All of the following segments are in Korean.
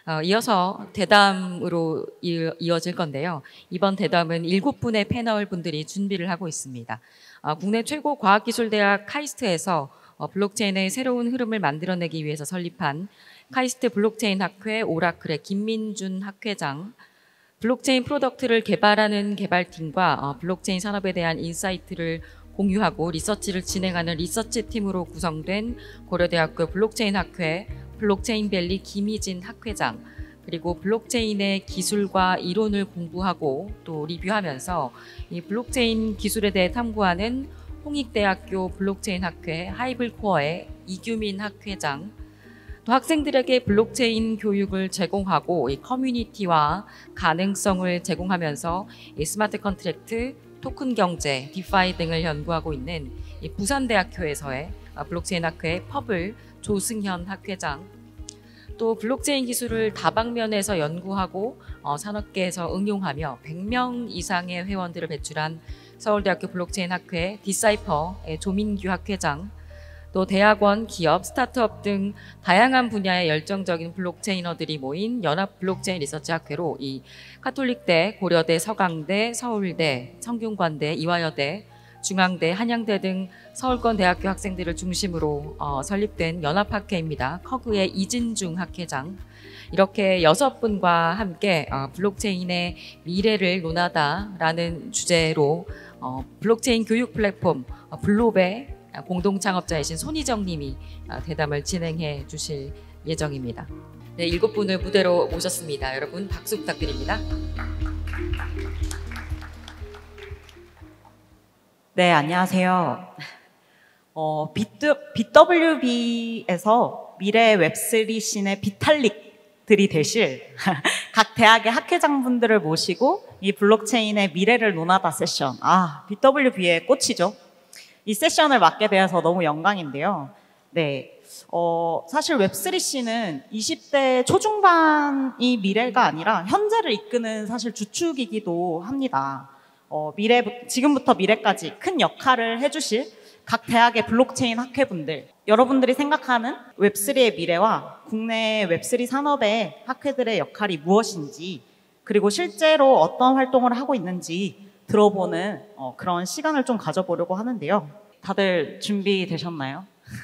이어서 대담으로 이어질 건데요. 이번 대담은 7분의 패널 분들이 준비를 하고 있습니다. 국내 최고 과학기술대학 카이스트에서 블록체인의 새로운 흐름을 만들어내기 위해서 설립한 카이스트 블록체인 학회 오라클의 김민준 학회장, 블록체인 프로덕트를 개발하는 개발팀과 블록체인 산업에 대한 인사이트를 공유하고 리서치를 진행하는 리서치 팀으로 구성된 고려대학교 블록체인 학회 블록체인밸리 김희진 학회장, 그리고 블록체인의 기술과 이론을 공부하고 또 리뷰하면서 이 블록체인 기술에 대해 탐구하는 홍익대학교 블록체인 학회 하이블코어의 이규민 학회장, 또 학생들에게 블록체인 교육을 제공하고 이 커뮤니티와 가능성을 제공하면서 이 스마트 컨트랙트, 토큰 경제, 디파이 등을 연구하고 있는 이 부산대학교에서의 블록체인 학회 퍼블 조승현 학회장, 또 블록체인 기술을 다방면에서 연구하고 산업계에서 응용하며 100명 이상의 회원들을 배출한 서울대학교 블록체인 학회 디사이퍼의 조민규 학회장, 또 대학원, 기업, 스타트업 등 다양한 분야의 열정적인 블록체이너들이 모인 연합 블록체인 리서치 학회로 이 카톨릭대, 고려대, 서강대, 서울대, 성균관대, 이화여대, 중앙대, 한양대 등 서울권 대학교 학생들을 중심으로 설립된 연합학회입니다. 커그의 이진중 학회장. 이렇게 6분과 함께 블록체인의 미래를 논하다라는 주제로 블록체인 교육 플랫폼 블롭의 공동 창업자이신 손희정 님이 대담을 진행해 주실 예정입니다. 네, 7분을 무대로 모셨습니다. 여러분 박수 부탁드립니다. 네, 안녕하세요. BWB에서 미래 웹3 씬의 비탈릭들이 되실 각 대학의 학회장분들을 모시고 이 블록체인의 미래를 논하다 세션. BWB의 꽃이죠. 이 세션을 맡게 되어서 너무 영광인데요. 네, 사실 웹3 씬은 20대 초중반이 미래가 아니라 현재를 이끄는 사실 주축이기도 합니다. 지금부터 미래까지 큰 역할을 해주실 각 대학의 블록체인 학회분들, 여러분들이 생각하는 웹3의 미래와 국내 웹3 산업의 학회들의 역할이 무엇인지, 그리고 실제로 어떤 활동을 하고 있는지 들어보는 그런 시간을 좀 가져보려고 하는데요. 다들 준비되셨나요?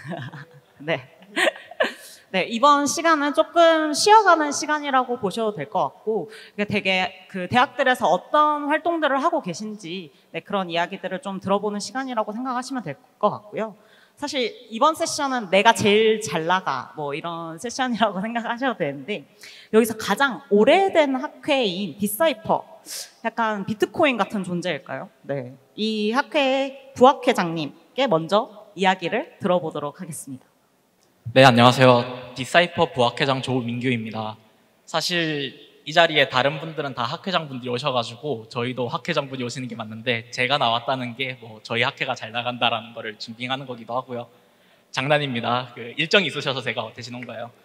네. 네, 이번 시간은 조금 쉬어가는 시간이라고 보셔도 될 것 같고, 되게 그 대학들에서 어떤 활동들을 하고 계신지 그런 이야기들을 좀 들어보는 시간이라고 생각하시면 될 것 같고요. 사실 이번 세션은 내가 제일 잘 나가 이런 세션이라고 생각하셔도 되는데, 여기서 가장 오래된 학회인 디사이퍼, 약간 비트코인 같은 존재일까요? 네, 이 학회의 부학회장님께 먼저 이야기를 들어보도록 하겠습니다. 네, 안녕하세요. 디사이퍼 부학회장 조민규입니다. 사실 이 자리에 다른 분들은 다 학회장분들이 오셔가지고 저희도 학회장분이 오시는 게 맞는데, 제가 나왔다는 게 저희 학회가 잘 나간다라는 거를 증빙하는 거기도 하고요. 장난입니다. 일정이 있으셔서 제가 대신 온 거예요.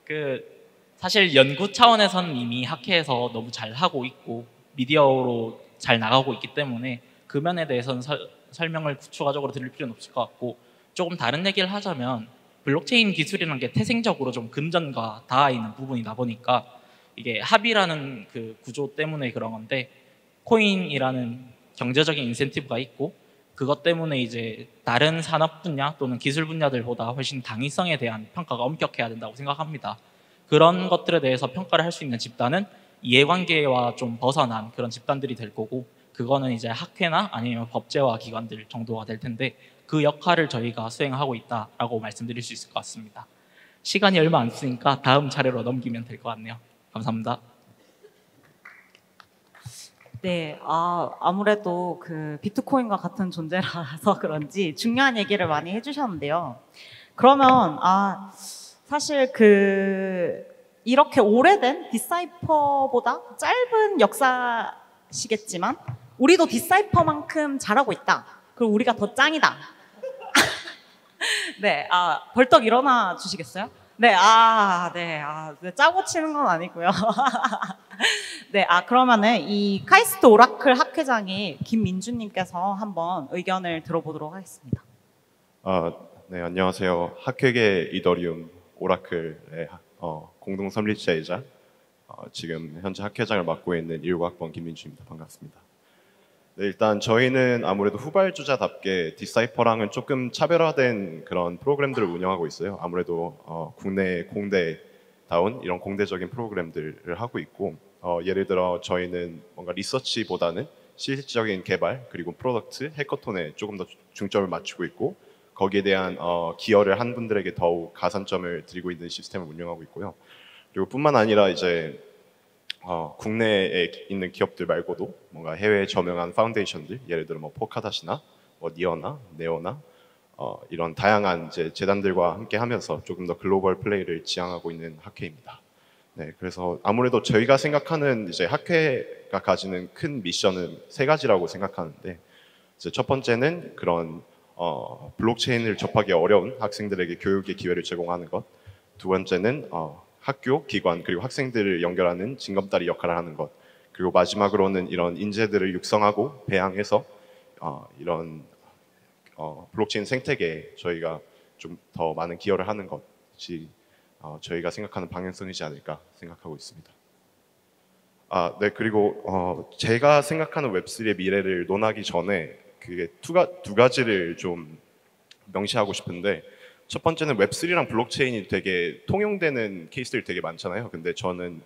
사실 연구 차원에서는 이미 학회에서 너무 잘 하고 있고 미디어로 잘 나가고 있기 때문에 그 면에 대해서는 설명을 추가적으로 드릴 필요는 없을 것 같고, 조금 다른 얘기를 하자면 블록체인 기술이라는 게 태생적으로 좀 금전과 닿아 있는 부분이다 보니까 이게 합의라는 그 구조 때문에 그런 건데, 코인이라는 경제적인 인센티브가 있고 그것 때문에 이제 다른 산업 분야 또는 기술 분야들보다 훨씬 당위성에 대한 평가가 엄격해야 된다고 생각합니다. 그런 것들에 대해서 평가를 할 수 있는 집단은 이해관계와 좀 벗어난 그런 집단들이 될 거고, 그거는 이제 학회나 아니면 법제화 기관들 정도가 될 텐데, 그 역할을 저희가 수행하고 있다라고 말씀드릴 수 있을 것 같습니다. 시간이 얼마 안 쓰니까 다음 차례로 넘기면 될 것 같네요. 감사합니다. 네, 아무래도 그 비트코인과 같은 존재라서 그런지 중요한 얘기를 많이 해주셨는데요. 그러면 사실 이렇게 오래된 디사이퍼보다 짧은 역사시겠지만 우리도 디사이퍼만큼 잘하고 있다. 그리고 우리가 더 짱이다. 네, 벌떡 일어나 주시겠어요? 네, 짜고 치는 건 아니고요. 네, 그러면은 이 카이스트 오라클 학회장의 김민주님께서 한번 의견을 들어보도록 하겠습니다. 네, 안녕하세요. 학회계 이더리움 오라클의 공동 설립자이자 지금 현재 학회장을 맡고 있는 19학번 김민주입니다. 반갑습니다. 네, 일단 저희는 아무래도 후발주자답게 디사이퍼랑은 조금 차별화된 그런 프로그램들을 운영하고 있어요. 아무래도 국내 공대다운 이런 공대적인 프로그램들을 하고 있고, 예를 들어 저희는 뭔가 리서치보다는 실질적인 개발 그리고 프로덕트, 해커톤에 조금 더 중점을 맞추고 있고, 거기에 대한 기여를 한 분들에게 더욱 가산점을 드리고 있는 시스템을 운영하고 있고요. 그리고 뿐만 아니라 이제 국내에 있는 기업들 말고도 뭔가 해외에 저명한 파운데이션들, 예를 들어 뭐 포카닷이나 뭐 니어나 네오나 이런 다양한 이제 재단들과 함께 하면서 조금 더 글로벌 플레이를 지향하고 있는 학회입니다. 네, 그래서 아무래도 저희가 생각하는 이제 학회가 가지는 큰 미션은 세 가지라고 생각하는데, 이제 첫 번째는 그런 블록체인을 접하기 어려운 학생들에게 교육의 기회를 제공하는 것. 두 번째는 학교, 기관 그리고 학생들을 연결하는 징검다리 역할을 하는 것. 그리고 마지막으로는 이런 인재들을 육성하고 배양해서 이런 블록체인 생태계에 저희가 좀 더 많은 기여를 하는 것이 저희가 생각하는 방향성이지 않을까 생각하고 있습니다. 네, 그리고 제가 생각하는 웹3의 미래를 논하기 전에 그게 두 가지를 좀 명시하고 싶은데, 첫 번째는 웹3랑 블록체인이 되게 통용되는 케이스들이 되게 많잖아요. 근데 저는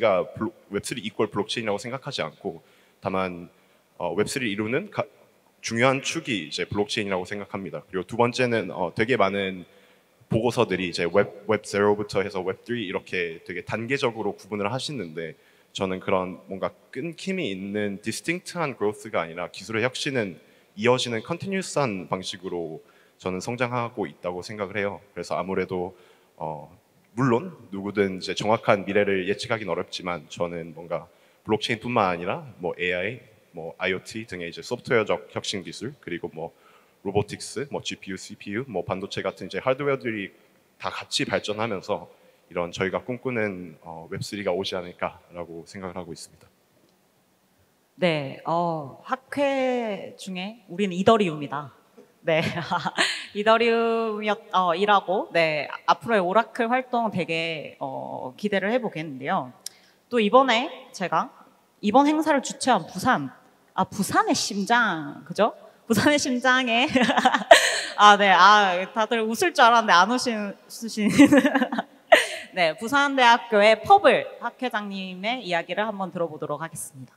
웹3 이퀄 블록체인이라고 생각하지 않고, 다만 웹3를 이루는 중요한 축이 이제 블록체인이라고 생각합니다. 그리고 두 번째는 되게 많은 보고서들이 이제 웹 0부터 해서 웹 3 이렇게 되게 단계적으로 구분을 하시는데, 저는 그런 뭔가 끊김이 있는 디스팅트한 그로스가 아니라 기술의 혁신은 이어지는 컨티뉴스한 방식으로 저는 성장하고 있다고 생각을 해요. 그래서 아무래도 물론 누구든 이제 정확한 미래를 예측하기는 어렵지만, 저는 뭔가 블록체인뿐만 아니라 뭐 AI, 뭐 IoT 등의 이제 소프트웨어적 혁신 기술, 그리고 뭐 로보틱스, 뭐 GPU, CPU, 뭐 반도체 같은 이제 하드웨어들이 다 같이 발전하면서 이런 저희가 꿈꾸는 웹3가 오지 않을까라고 생각을 하고 있습니다. 네, 학회 중에 우리는 이더리움이다. 네, 이더리움이라고, 네, 앞으로의 오라클 활동 되게 기대를 해보겠는데요. 또 이번에 제가 이번 행사를 주최한 부산의 심장, 그죠? 부산의 심장에 네, 다들 웃을 줄 알았는데 안 웃으시는 네, 부산대학교의 퍼블 학회장님의 이야기를 한번 들어보도록 하겠습니다.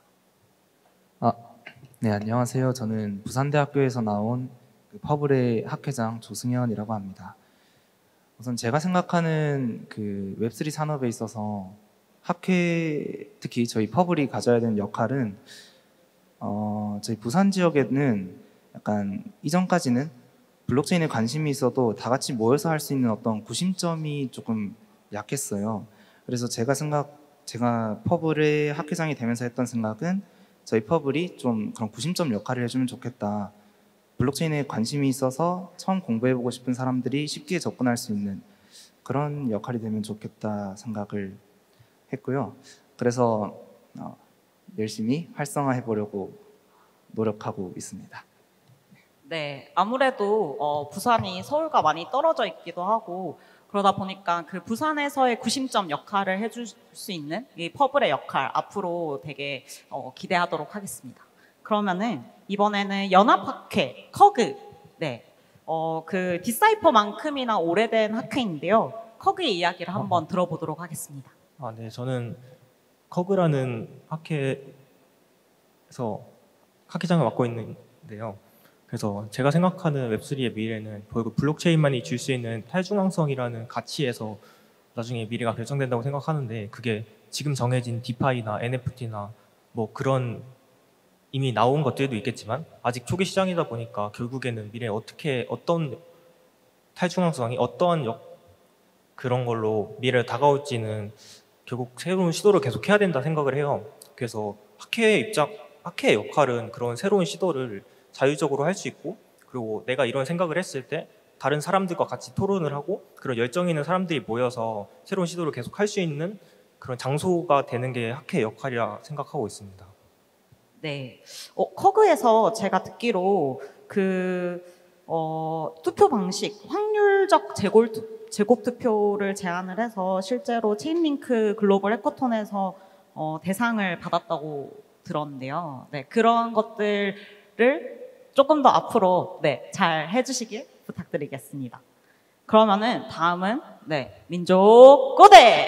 네, 안녕하세요. 저는 부산대학교에서 나온 그 퍼블의 학회장 조승현이라고 합니다. 우선 제가 생각하는 그 웹3 산업에 있어서 학회, 특히 저희 퍼블이 가져야 되는 역할은 저희 부산 지역에는 약간 이전까지는 블록체인에 관심이 있어도 다 같이 모여서 할 수 있는 어떤 구심점이 조금 약했어요. 그래서 제가 퍼블의 학회장이 되면서 했던 생각은 저희 퍼블이 좀 그런 구심점 역할을 해주면 좋겠다. 블록체인에 관심이 있어서 처음 공부해보고 싶은 사람들이 쉽게 접근할 수 있는 그런 역할이 되면 좋겠다 생각을 했고요. 그래서 열심히 활성화해보려고 노력하고 있습니다. 네, 아무래도 부산이 서울과 많이 떨어져 있기도 하고, 그러다 보니까 그 부산에서의 구심점 역할을 해줄 수 있는 이 퍼블의 역할 앞으로 되게 기대하도록 하겠습니다. 그러면은 이번에는 연합학회 커그, 네, 그 디사이퍼만큼이나 오래된 학회인데요. 커그의 이야기를 한번 들어보도록 하겠습니다. 네, 저는 커그라는 학회에서 학회장을 맡고 있는데요. 그래서 제가 생각하는 웹3의 미래는 결국 블록체인만이 줄 수 있는 탈중앙성이라는 가치에서 나중에 미래가 결정된다고 생각하는데, 그게 지금 정해진 디파이나 NFT나 뭐 그런 이미 나온 것들도 있겠지만 아직 초기 시장이다 보니까 결국에는 미래에 어떤 탈중앙성이 어떠한 그런 걸로 미래에 다가올지는 결국 새로운 시도를 계속 해야 된다 생각을 해요. 그래서 학회의 역할은 그런 새로운 시도를 자유적으로 할 수 있고, 그리고 내가 이런 생각을 했을 때 다른 사람들과 같이 토론을 하고 그런 열정 있는 사람들이 모여서 새로운 시도를 계속 할 수 있는 그런 장소가 되는 게 학회의 역할이라 생각하고 있습니다. 네, 커그에서 제가 듣기로 그 투표 방식, 제곱 투표를 제안을 해서 실제로 체인링크 글로벌 해커톤에서 대상을 받았다고 들었는데요. 네, 그런 것들을 조금 더 앞으로 네, 잘 해주시길 부탁드리겠습니다. 그러면은 다음은 네, 민족 고대.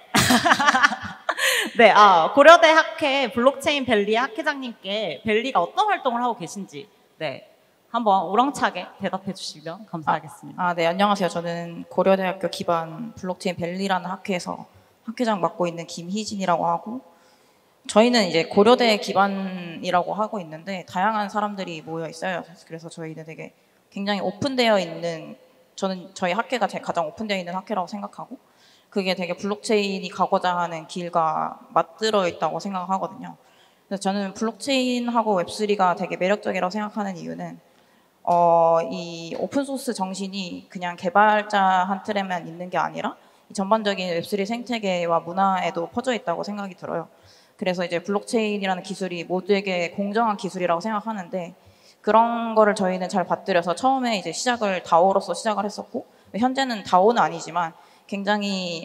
네, 고려대 학회 블록체인 벨리 학회장님께 벨리가 어떤 활동을 하고 계신지 네, 한번 우렁차게 대답해 주시면 감사하겠습니다. 네, 안녕하세요. 저는 고려대학교 기반 블록체인 벨리라는 학회에서 학회장 맡고 있는 김희진이라고 하고, 저희는 이제 고려대 기반이라고 하고 있는데 다양한 사람들이 모여 있어요. 그래서 저희는 되게 굉장히 오픈되어 있는, 저는 저희 학회가 가장 오픈되어 있는 학회라고 생각하고, 그게 되게 블록체인이 가고자 하는 길과 맞들어 있다고 생각하거든요. 그래서 저는 블록체인하고 웹3가 되게 매력적이라고 생각하는 이유는 이 오픈소스 정신이 그냥 개발자 한틀에만 있는 게 아니라 전반적인 웹3 생태계와 문화에도 퍼져 있다고 생각이 들어요. 그래서 이제 블록체인이라는 기술이 모두에게 공정한 기술이라고 생각하는데, 그런 거를 저희는 잘 받들여서 처음에 이제 시작을 다오로서 시작을 했었고, 현재는 다오는 아니지만 굉장히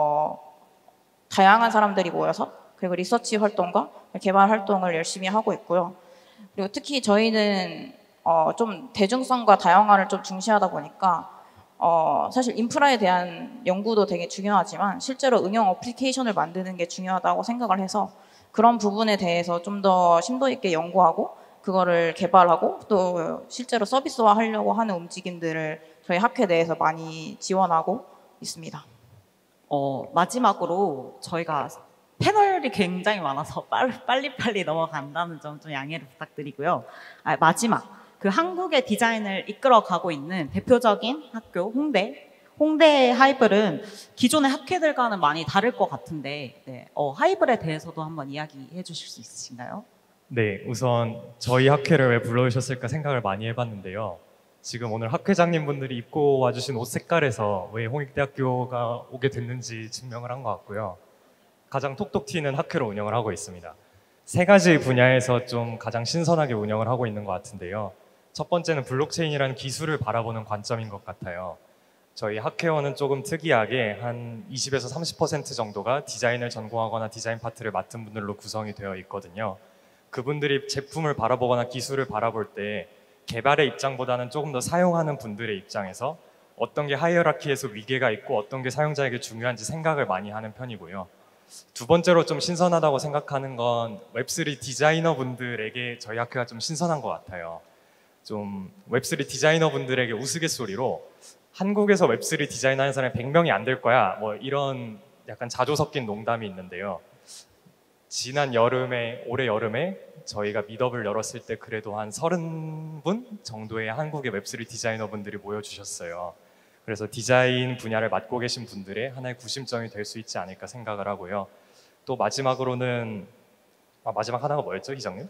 다양한 사람들이 모여서 그리고 리서치 활동과 개발 활동을 열심히 하고 있고요. 그리고 특히 저희는 좀 대중성과 다양화를 좀 중시하다 보니까 사실 인프라에 대한 연구도 되게 중요하지만 실제로 응용 어플리케이션을 만드는 게 중요하다고 생각을 해서 그런 부분에 대해서 좀 더 심도 있게 연구하고 그거를 개발하고 또 실제로 서비스화 하려고 하는 움직임들을 저희 학회 내에서 많이 지원하고 있습니다. 마지막으로 저희가 패널이 굉장히 많아서 빨리빨리 넘어간다는 점 좀 양해를 부탁드리고요. 마지막, 그 한국의 디자인을 이끌어가고 있는 대표적인 학교 홍대 하이블은 기존의 학회들과는 많이 다를 것 같은데 네, 하이블에 대해서도 한번 이야기해 주실 수 있으신가요? 네, 우선 저희 학회를 왜 불러주셨을까 생각을 많이 해봤는데요. 지금 오늘 학회장님 분들이 입고 와주신 옷 색깔에서 왜 홍익대학교가 오게 됐는지 증명을 한 것 같고요. 가장 톡톡 튀는 학회로 운영을 하고 있습니다. 3가지 분야에서 좀 가장 신선하게 운영을 하고 있는 것 같은데요. 첫 번째는 블록체인이라는 기술을 바라보는 관점인 것 같아요. 저희 학회원은 조금 특이하게 한 20에서 30% 정도가 디자인을 전공하거나 디자인 파트를 맡은 분들로 구성이 되어 있거든요. 그분들이 제품을 바라보거나 기술을 바라볼 때 개발의 입장보다는 조금 더 사용하는 분들의 입장에서 어떤 게 하이어라키에서 위계가 있고 어떤 게 사용자에게 중요한지 생각을 많이 하는 편이고요. 두 번째로 좀 신선하다고 생각하는 건 웹3 디자이너 분들에게 저희 학회가 좀 신선한 것 같아요. 좀 웹3 디자이너 분들에게 우스갯소리로 한국에서 웹3 디자인하는 사람이 100명이 안 될 거야 뭐 이런 약간 자조 섞인 농담이 있는데요. 올해 여름에 저희가 미더블 열었을 때 그래도 한 30분 정도의 한국의 웹3 디자이너 분들이 모여주셨어요. 그래서 디자인 분야를 맡고 계신 분들의 하나의 구심점이 될 수 있지 않을까 생각을 하고요. 또 마지막으로는 마지막 하나가 뭐였죠, 희정님?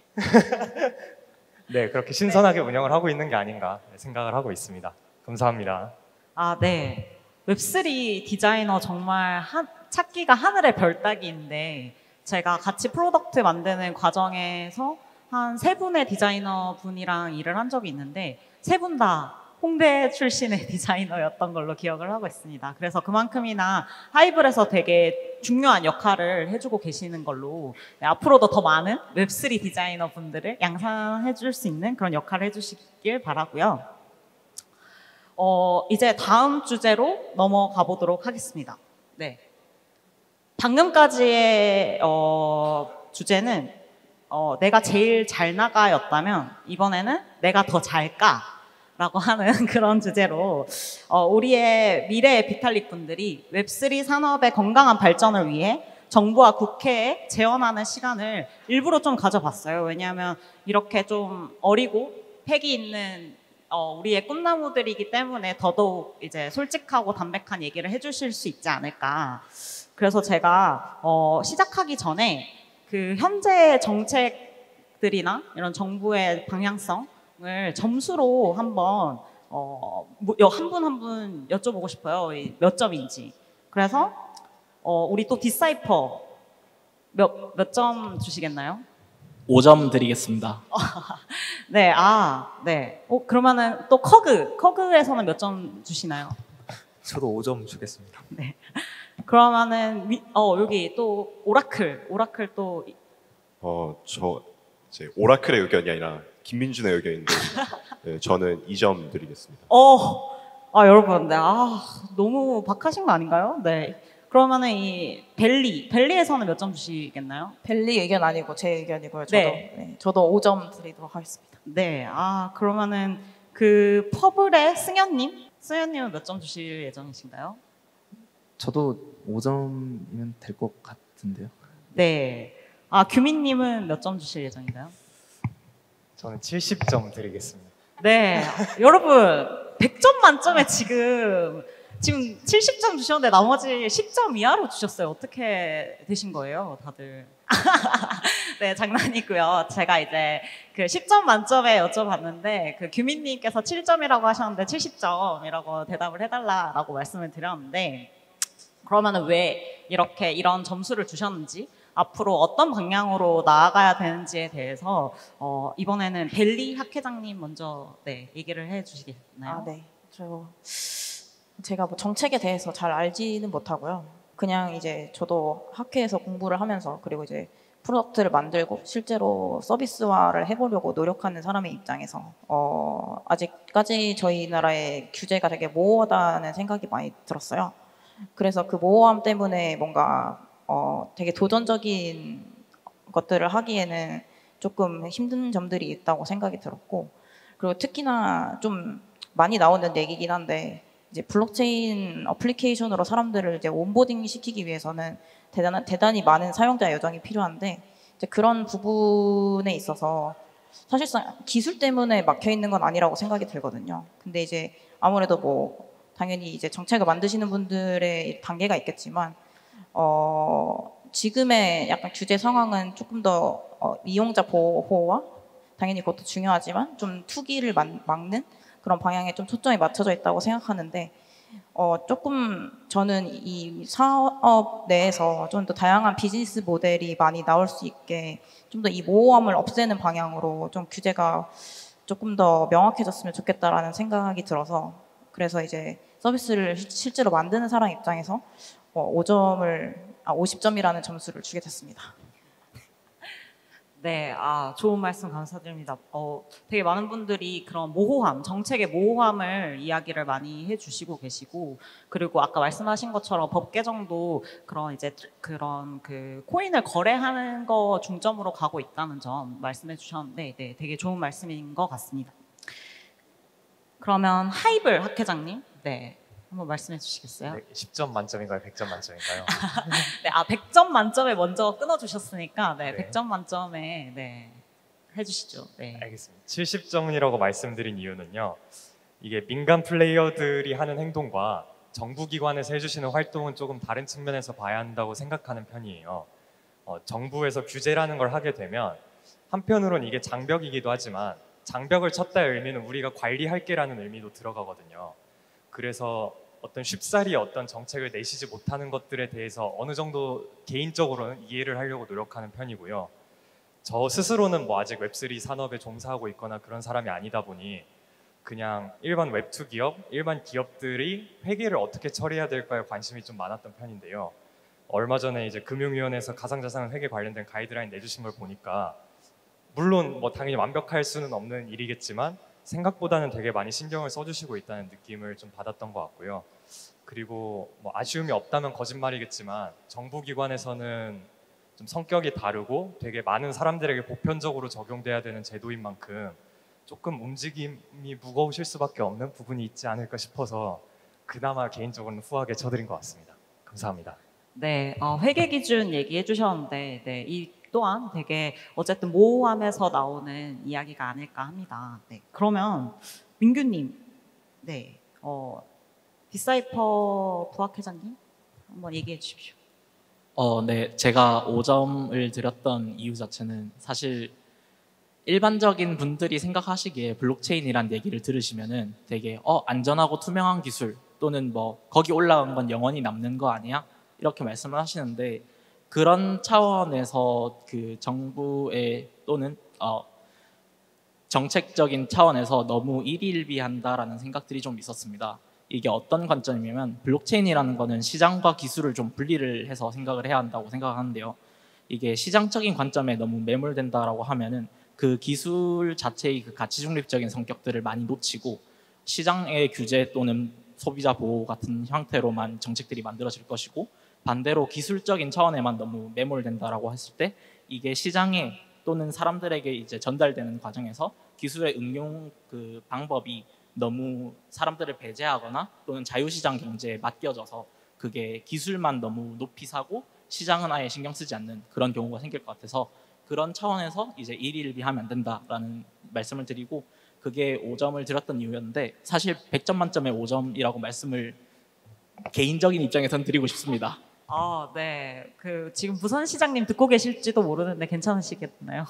네, 그렇게 신선하게 운영을 하고 있는 게 아닌가 생각을 하고 있습니다. 감사합니다. 네. 웹3 디자이너 정말 찾기가 하늘의 별 따기인데 제가 같이 프로덕트 만드는 과정에서 한 3분의 디자이너 분이랑 일을 한 적이 있는데 3분 다 홍대 출신의 디자이너였던 걸로 기억을 하고 있습니다. 그래서 그만큼이나 하이블에서 되게 중요한 역할을 해주고 계시는 걸로 앞으로도 더 많은 웹3 디자이너 분들을 양산해 줄 수 있는 그런 역할을 해주시길 바라고요. 이제 다음 주제로 넘어가 보도록 하겠습니다. 네. 방금까지의 주제는 내가 제일 잘 나가였다면 이번에는 내가 더 잘까? 라고 하는 그런 주제로 우리의 미래의 비탈릭 분들이 웹3 산업의 건강한 발전을 위해 정부와 국회에 제언하는 시간을 일부러 좀 가져봤어요. 왜냐하면 이렇게 좀 어리고 패기 있는 우리의 꿈나무들이기 때문에 더더욱 이제 솔직하고 담백한 얘기를 해주실 수 있지 않을까. 그래서 제가 시작하기 전에 그 현재 정책들이나 이런 정부의 방향성을 점수로 한번 한 분 한 분 여쭤보고 싶어요. 몇 점인지. 그래서 우리 또 디사이퍼 몇 점 주시겠나요? 5점 드리겠습니다. 네, 네. 그러면은 또 커그에서는 몇 점 주시나요? 저도 5점 주겠습니다. 그러면은 여기 또 오라클 또 저 이제 오라클의 의견이 아니라 김민준의 의견인데 네, 저는 2점 드리겠습니다. 여러분, 너무 박하신 거 아닌가요? 네. 그러면은 이 벨리에서는 몇 점 주시겠나요? 벨리 의견 아니고 제 의견이고요. 저도 5점 드리도록 하겠습니다. 네. 그러면은 그 퍼블의 승현님은 몇 점 주실 예정이신가요? 저도 5점이면 될 것 같은데요. 네. 규민님은 몇 점 주실 예정인가요? 저는 70점 드리겠습니다. 네. 여러분, 100점 만점에 지금 70점 주셨는데 나머지 10점 이하로 주셨어요. 어떻게 되신 거예요, 다들? 네, 장난이고요. 제가 이제 그 10점 만점에 여쭤봤는데 그 규민님께서 7점이라고 하셨는데 70점이라고 대답을 해달라라고 말씀을 드렸는데 그러면은 왜 이런 점수를 주셨는지 앞으로 어떤 방향으로 나아가야 되는지에 대해서 이번에는 벨리 학회장님 먼저 얘기를 해주시겠나요? 네. 제가 뭐 정책에 대해서 잘 알지는 못하고요. 그냥 이제 저도 학회에서 공부를 하면서 그리고 이제 프로덕트를 만들고 실제로 서비스화를 해보려고 노력하는 사람의 입장에서 아직까지 저희 나라의 규제가 되게 모호하다는 생각이 많이 들었어요. 그래서 그 모호함 때문에 뭔가 되게 도전적인 것들을 하기에는 조금 힘든 점들이 있다고 생각이 들었고 그리고 특히나 좀 많이 나오는 얘기긴 한데 이제 블록체인 어플리케이션으로 사람들을 이제 온보딩 시키기 위해서는 대단히 많은 사용자 여정이 필요한데 이제 그런 부분에 있어서 사실상 기술 때문에 막혀 있는 건 아니라고 생각이 들거든요. 근데 이제 아무래도 뭐 당연히 이제 정책을 만드시는 분들의 단계가 있겠지만 지금의 약간 규제 상황은 조금 더 이용자 보호와 당연히 그것도 중요하지만 좀 투기를 막는 그런 방향에 좀 초점이 맞춰져 있다고 생각하는데 조금 저는 이 사업 내에서 좀 더 다양한 비즈니스 모델이 많이 나올 수 있게 좀 더 이 모호함을 없애는 방향으로 좀 규제가 조금 더 명확해졌으면 좋겠다라는 생각이 들어서 그래서 이제 서비스를 실제로 만드는 사람 입장에서 50점이라는 점수를 주게 됐습니다. 네, 좋은 말씀 감사드립니다. 되게 많은 분들이 그런 모호함, 정책의 모호함을 이야기를 많이 해주시고 계시고, 그리고 아까 말씀하신 것처럼 법 개정도 그런 그 코인을 거래하는 거 중점으로 가고 있다는 점 말씀해 주셨는데, 네, 되게 좋은 말씀인 것 같습니다. 그러면 하이블 학회장님, 네. 한번 말씀해 주시겠어요? 네, 10점 만점인가요? 100점 만점인가요? 네, 100점 만점에 먼저 끊어주셨으니까, 네, 네. 100점 만점에, 네, 해주시죠. 네. 알겠습니다. 70점이라고 말씀드린 이유는요. 이게 민간 플레이어들이 하는 행동과 정부기관에서 해주시는 활동은 조금 다른 측면에서 봐야 한다고 생각하는 편이에요. 정부에서 규제라는 걸 하게 되면 한편으로는 이게 장벽이기도 하지만 장벽을 쳤다의 의미는 우리가 관리할게라는 의미도 들어가거든요. 그래서 어떤 쉽사리 어떤 정책을 내시지 못하는 것들에 대해서 어느 정도 개인적으로는 이해를 하려고 노력하는 편이고요. 저 스스로는 뭐 아직 웹3 산업에 종사하고 있거나 그런 사람이 아니다 보니 그냥 일반 웹2 기업, 일반 기업들이 회계를 어떻게 처리해야 될까에 관심이 좀 많았던 편인데요. 얼마 전에 이제 금융위원회에서 가상자산 회계 관련된 가이드라인 내주신 걸 보니까 물론 뭐 당연히 완벽할 수는 없는 일이겠지만 생각보다는 되게 많이 신경을 써주시고 있다는 느낌을 좀 받았던 것 같고요. 그리고 뭐 아쉬움이 없다면 거짓말이겠지만 정부기관에서는 좀 성격이 다르고 되게 많은 사람들에게 보편적으로 적용돼야 되는 제도인 만큼 조금 움직임이 무거우실 수밖에 없는 부분이 있지 않을까 싶어서 그나마 개인적으로는 후하게 쳐드린 것 같습니다. 감사합니다. 네, 회계 기준 얘기해 주셨는데, 네, 이 또한 되게 어쨌든 모호함에서 나오는 이야기가 아닐까 합니다. 네, 그러면 민규님, 네, 디사이퍼 부학회장님 한번 얘기해 주십시오. 네, 제가 5점을 드렸던 이유 자체는 사실 일반적인 분들이 생각하시기에 블록체인이란 얘기를 들으시면은 되게 안전하고 투명한 기술 또는 뭐 거기 올라간 건 영원히 남는 거 아니야? 이렇게 말씀을 하시는데 그런 차원에서 그 정부의 또는 정책적인 차원에서 너무 일희일비한다라는 생각들이 좀 있었습니다. 이게 어떤 관점이냐면 블록체인이라는 거는 시장과 기술을 좀 분리를 해서 생각을 해야 한다고 생각하는데요. 이게 시장적인 관점에 너무 매몰된다라고 하면은 그 기술 자체의 그 가치 중립적인 성격들을 많이 놓치고 시장의 규제 또는 소비자 보호 같은 형태로만 정책들이 만들어질 것이고, 반대로 기술적인 차원에만 너무 매몰된다라고 했을 때 이게 시장에 또는 사람들에게 이제 전달되는 과정에서 기술의 응용 그 방법이 너무 사람들을 배제하거나 또는 자유시장 경제에 맡겨져서 그게 기술만 너무 높이 사고 시장은 아예 신경 쓰지 않는 그런 경우가 생길 것 같아서, 그런 차원에서 이제 일일비하면 안 된다라는 말씀을 드리고, 그게 5점을 드렸던 이유였는데 사실 100점 만점에 5점이라고 말씀을 개인적인 입장에선 드리고 싶습니다. 네. 지금 부선시장님 듣고 계실지도 모르는데 괜찮으시겠나요?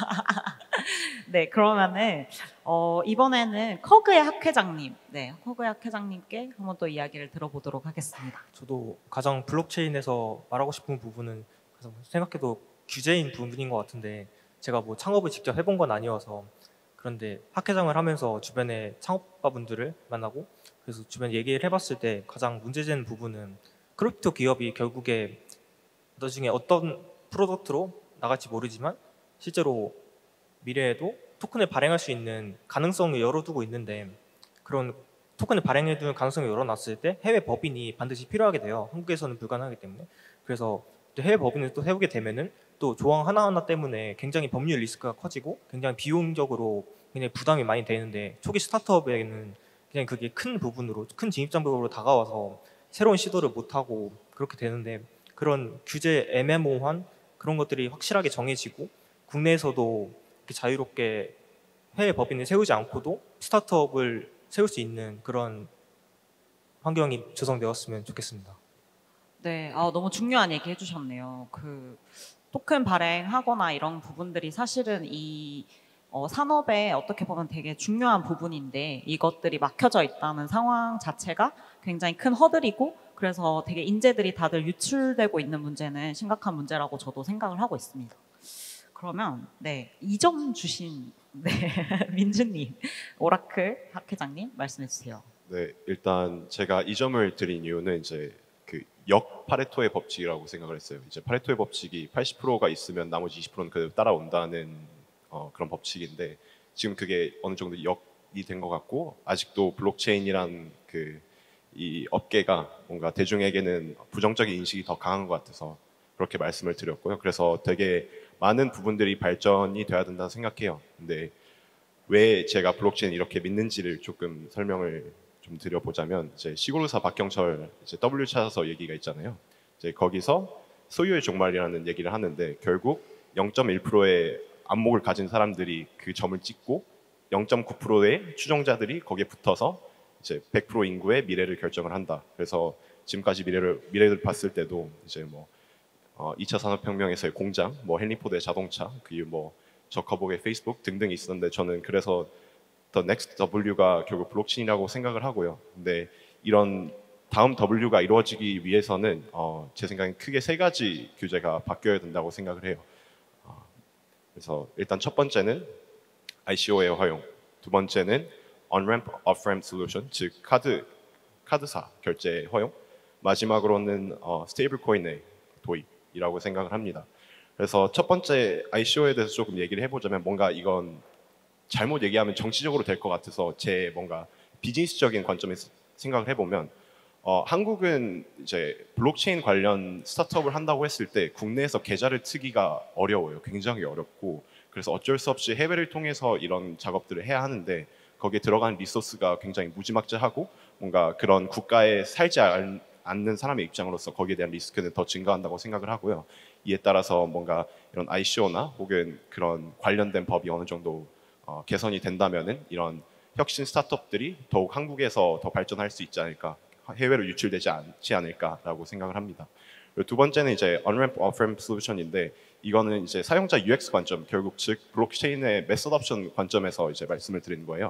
네, 그러면은, 이번에는 커그의 학회장님, 네, 커그의 학회장님께 한번 또 이야기를 들어보도록 하겠습니다. 저도 가장 블록체인에서 말하고 싶은 부분은 가장 생각해도 규제인 부분인 것 같은데, 제가 뭐 창업을 직접 해본 건 아니어서, 그런데 학회장을 하면서 주변에 창업가분들을 만나고 그래서 주변 얘기를 해봤을 때 가장 문제되는 부분은 크립토 기업이 결국에 나중에 어떤 프로덕트로 나갈지 모르지만 실제로 미래에도 토큰을 발행할 수 있는 가능성을 열어두고 있는데, 그런 토큰을 발행해두는 가능성을 열어놨을 때 해외 법인이 반드시 필요하게 돼요. 한국에서는 불가능하기 때문에. 그래서 또 해외 법인을 또 세우게 되면은 또 조항 하나하나 때문에 굉장히 법률 리스크가 커지고 굉장히 비용적으로 굉장히 부담이 많이 되는데, 초기 스타트업에는 그냥 그게 큰 부분으로, 큰 진입장벽으로 다가와서 새로운 시도를 못하고 그렇게 되는데, 그런 규제 애매모호한 그런 것들이 확실하게 정해지고 국내에서도 이렇게 자유롭게 해외 법인을 세우지 않고도 스타트업을 세울 수 있는 그런 환경이 조성되었으면 좋겠습니다. 네, 너무 중요한 얘기 해주셨네요. 토큰 발행하거나 이런 부분들이 사실은 이 산업에 어떻게 보면 되게 중요한 부분인데, 이것들이 막혀져 있다는 상황 자체가 굉장히 큰 허들이고, 그래서 되게 인재들이 다들 유출되고 있는 문제는 심각한 문제라고 저도 생각을 하고 있습니다. 그러면 네, 2점 주신 네, 민주님, 오라클 학회장님 말씀해 주세요. 네, 일단 제가 이 점을 드린 이유는 이제 역 파레토의 법칙이라고 생각을 했어요. 이제 파레토의 법칙이 80%가 있으면 나머지 20%는 그대로 따라온다는 그런 법칙인데, 지금 그게 어느 정도 역이 된 것 같고, 아직도 블록체인이란 이 업계가 뭔가 대중에게는 부정적인 인식이 더 강한 것 같아서 그렇게 말씀을 드렸고요. 그래서 되게 많은 부분들이 발전이 돼야 된다고 생각해요. 근데 왜 제가 블록체인 이렇게 믿는지를 조금 설명을 좀 드려보자면, 이제 시골의사 박경철 이제 W 찾아서 얘기가 있잖아요. 이제 거기서 소유의 종말이라는 얘기를 하는데, 결국 0.1%의 안목을 가진 사람들이 그 점을 찍고 0.9%의 추종자들이 거기에 붙어서 이제 100% 인구의 미래를 결정을 한다. 그래서 지금까지 미래를 봤을 때도 이제 2차 산업혁명에서의 공장, 헨리 포드의 자동차, 저커버그의 페이스북 등등이 있었는데, 저는 그래서 The Next W가 결국 블록체인이라고 생각을 하고요. 근데 이런 다음 W가 이루어지기 위해서는 제 생각엔 크게 3가지 규제가 바뀌어야 된다고 생각을 해요. 그래서 일단 첫 번째는 ICO의 활용, 두 번째는 On-Ramp, Off-Ramp Solution, 즉 카드사 결제 허용, 마지막으로는 스테이블 코인의 도입이라고 생각을 합니다. 그래서 첫 번째 ICO에 대해서 조금 얘기를 해보자면, 뭔가 이건 잘못 얘기하면 정치적으로 될 것 같아서 제 뭔가 비즈니스적인 관점에서 생각을 해보면, 한국은 이제 블록체인 관련 스타트업을 한다고 했을 때 국내에서 계좌를 트기가 어려워요. 굉장히 어렵고, 그래서 어쩔 수 없이 해외를 통해서 이런 작업들을 해야 하는데, 거기에 들어가는 리소스가 굉장히 무지막지하고, 뭔가 그런 국가에 살지 않는 사람의 입장으로서 거기에 대한 리스크는 더 증가한다고 생각을 하고요. 이에 따라서 뭔가 이런 ICO나 혹은 그런 관련된 법이 어느 정도 개선이 된다면은 이런 혁신 스타트업들이 더욱 한국에서 더 발전할 수 있지 않을까, 해외로 유출되지 않지 않을까라고 생각을 합니다. 그리고 두 번째는 이제 On-Ramp, Off-Ramp Solution인데, 이거는 이제 사용자 UX 관점, 결국 즉 블록체인의 매스 어답션 관점에서 이제 말씀을 드리는 거예요.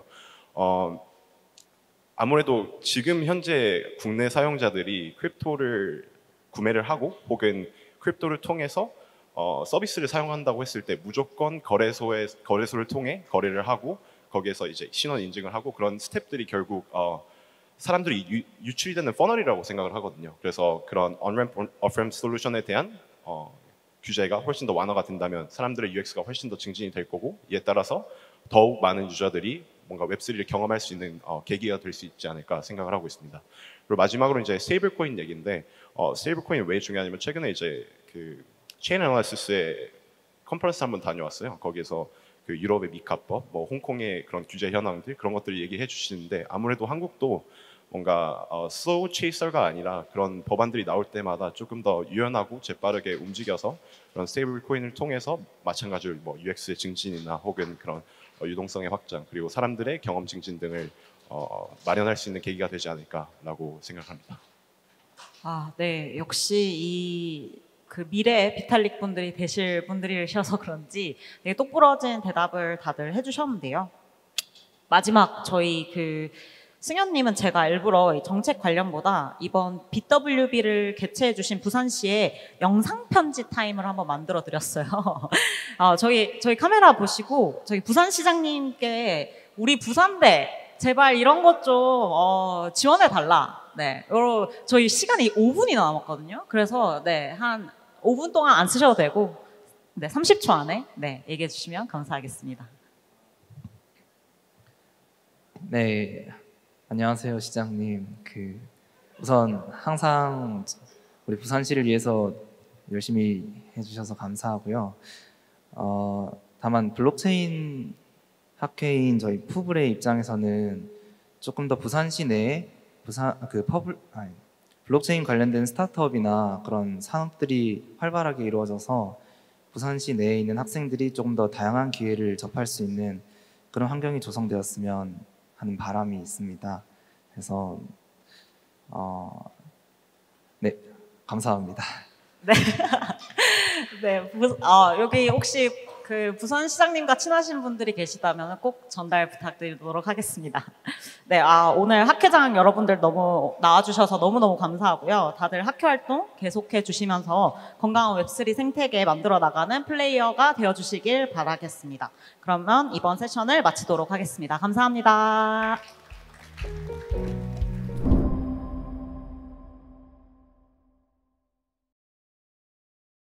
아무래도 지금 현재 국내 사용자들이 크립토를 구매를 하고 혹은 크립토를 통해서 서비스를 사용한다고 했을 때 무조건 거래소를 통해 거래를 하고, 거기에서 이제 신원 인증을 하고, 그런 스텝들이 결국 사람들이 유출이 되는 퍼널이라고 생각을 하거든요. 그래서 그런 on-ramp, off-ramp 솔루션에 대한 규제가 훨씬 더 완화가 된다면 사람들의 UX가 훨씬 더 증진이 될 거고, 이에 따라서 더욱 많은 유저들이 뭔가 웹3를 경험할 수 있는 계기가 될 수 있지 않을까 생각을 하고 있습니다. 그리고 마지막으로 이제 스테이블 코인 얘기인데, 스테이블 코인이 왜 중요하냐면 최근에 이제 그 체인 애널리시스의 컨퍼런스 한번 다녀왔어요. 거기에서 그 유럽의 미카법, 뭐 홍콩의 그런 규제 현황들, 그런 것들을 얘기해 주시는데, 아무래도 한국도 뭔가 슬로우 체이서가 아니라 그런 법안들이 나올 때마다 조금 더 유연하고 재빠르게 움직여서 그런 스테이블 코인을 통해서 마찬가지로 뭐 UX의 증진이나 혹은 그런 유동성의 확장, 그리고 사람들의 경험 증진 등을 마련할 수 있는 계기가 되지 않을까라고 생각합니다. 아, 네. 역시 그 미래의 비탈릭 분들이 되실 분들이셔서 그런지 되게 똑부러진 대답을 다들 해주셨는데요. 마지막 저희 그 승현님은 제가 일부러 정책 관련보다 이번 BWB를 개최해주신 부산시에 영상 편지 타임을 한번 만들어 드렸어요. 저희 카메라 보시고 저희 부산시장님께 우리 부산대 제발 이런 것 좀 지원해 달라. 네, 저희 시간이 5분이 남았거든요. 그래서 네, 한 5분 동안 안 쓰셔도 되고, 네, 30초 안에 네, 얘기해 주시면 감사하겠습니다. 네, 안녕하세요 시장님. 우선 항상 우리 부산시를 위해서 열심히 해주셔서 감사하고요. 다만 블록체인 학회인 저희 푸블의 입장에서는 조금 더 부산시 내에 블록체인 관련된 스타트업이나 그런 산업들이 활발하게 이루어져서 부산시 내에 있는 학생들이 조금 더 다양한 기회를 접할 수 있는 그런 환경이 조성되었으면 하는 바람이 있습니다. 그래서 네, 감사합니다. 네, 네, 여기 혹시 그 부산시장님과 친하신 분들이 계시다면 꼭 전달 부탁드리도록 하겠습니다. 네, 오늘 학회장 여러분들 너무 나와주셔서 너무너무 감사하고요. 다들 학회 활동 계속해 주시면서 건강한 웹3 생태계 만들어 나가는 플레이어가 되어주시길 바라겠습니다. 그러면 이번 세션을 마치도록 하겠습니다. 감사합니다.